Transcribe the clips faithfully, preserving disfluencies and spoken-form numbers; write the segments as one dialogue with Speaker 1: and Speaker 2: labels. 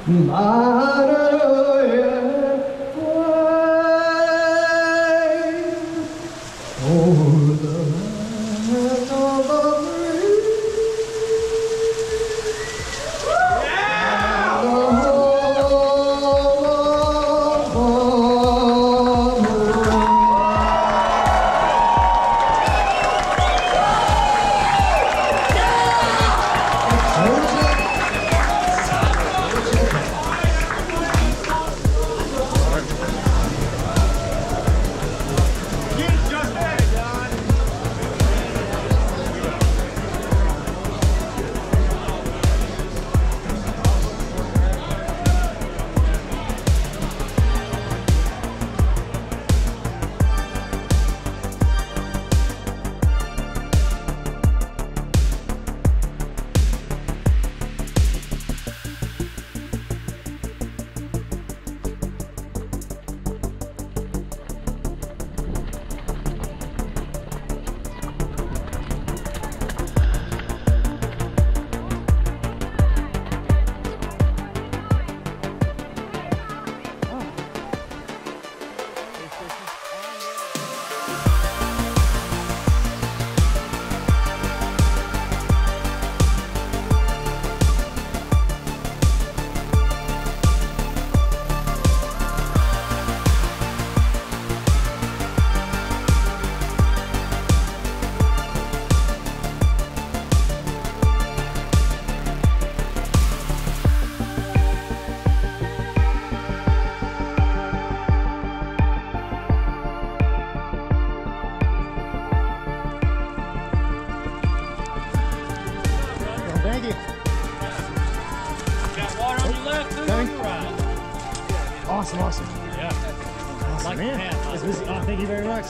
Speaker 1: Awesome, awesome.
Speaker 2: Yeah.
Speaker 1: Awesome,
Speaker 2: Like
Speaker 1: man.
Speaker 2: man.
Speaker 1: It's busy. Oh, thank you very much.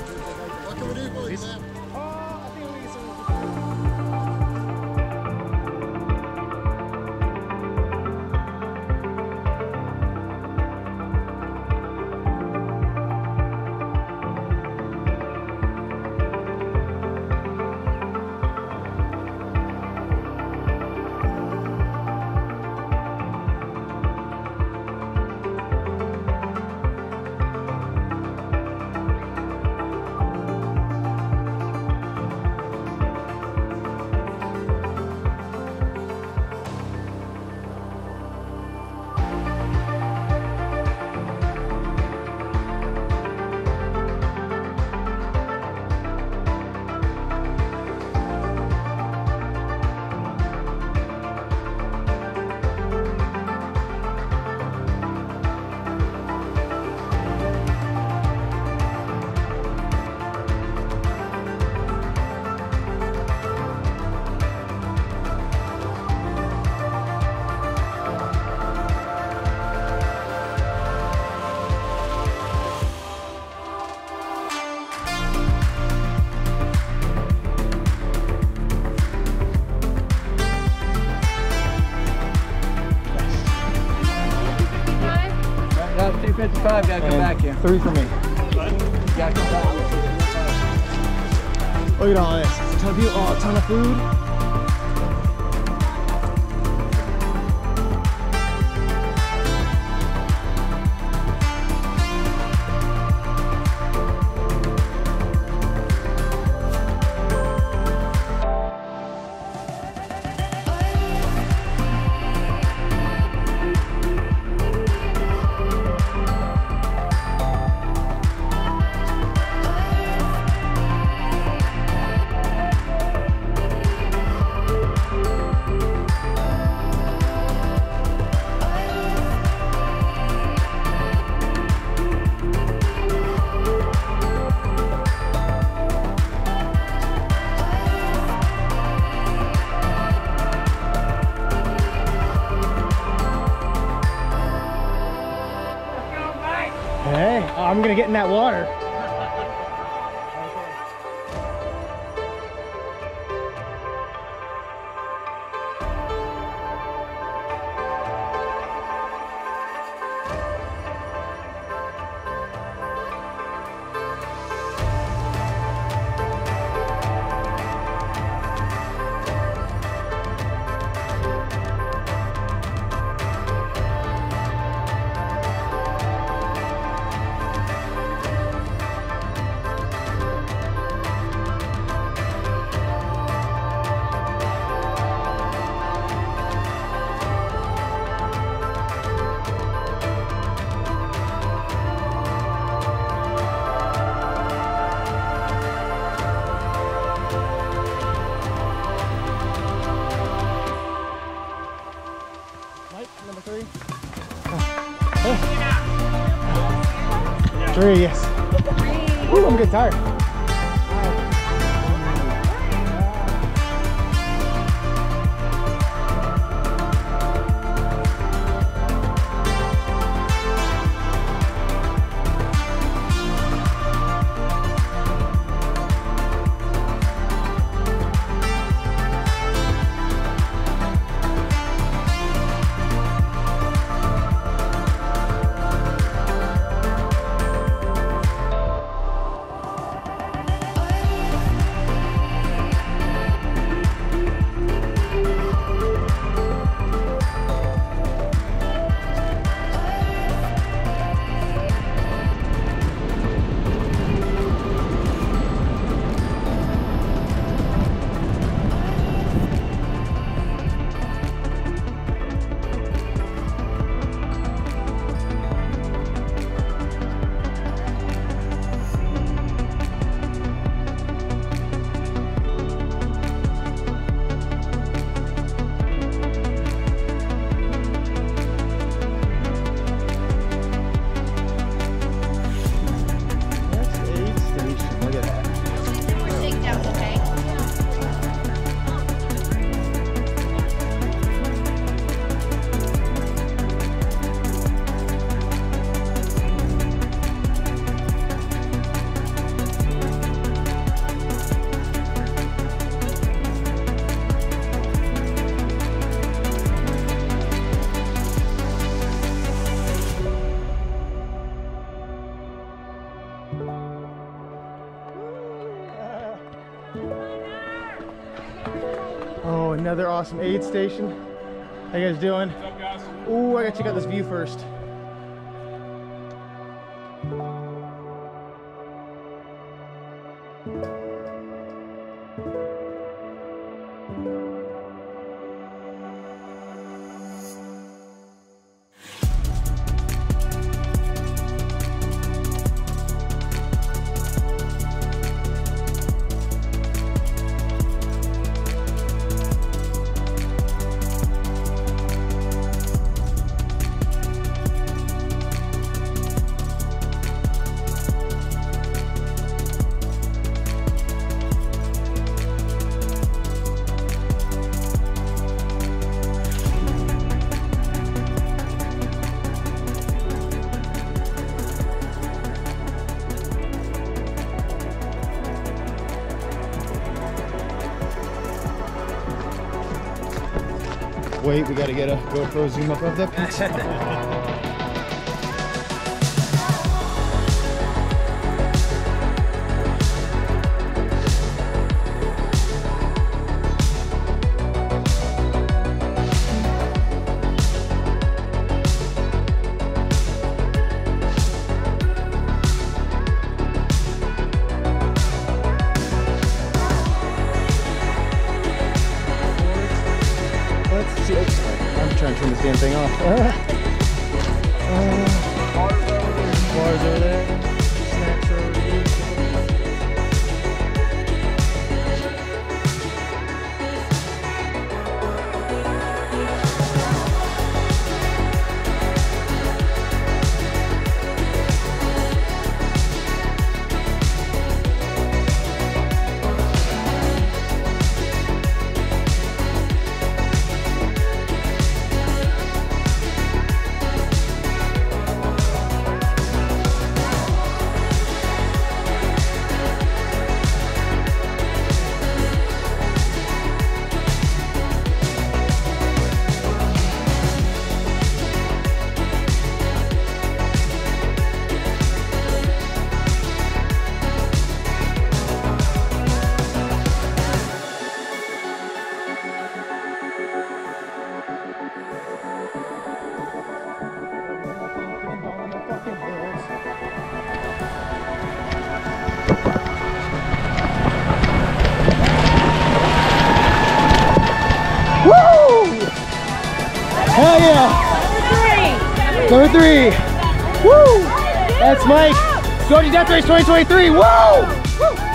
Speaker 3: What can we do for you, Sam?
Speaker 4: two fifty-five, gotta come
Speaker 1: And
Speaker 4: back here.
Speaker 1: Three for me.
Speaker 4: Gotta come back.
Speaker 1: Look at all this. A ton of people. Oh, a ton of food. Hey, I'm gonna get in that water. Mike, number three. Oh. Oh. Three, yes. Woo, I'm getting tired. Oh, another awesome aid station. How you guys doing? What's up, guys? Ooh, I gotta check out this view first. Wait, we gotta get a GoPro zoom up of the pizza. I'm trying to turn this damn thing off. Uh, uh, bars over there. Snacks are over here. Hell yeah! Number three! Number three! Woo! That's Mike! Georgia Death Race twenty twenty-three! Woo! Woo!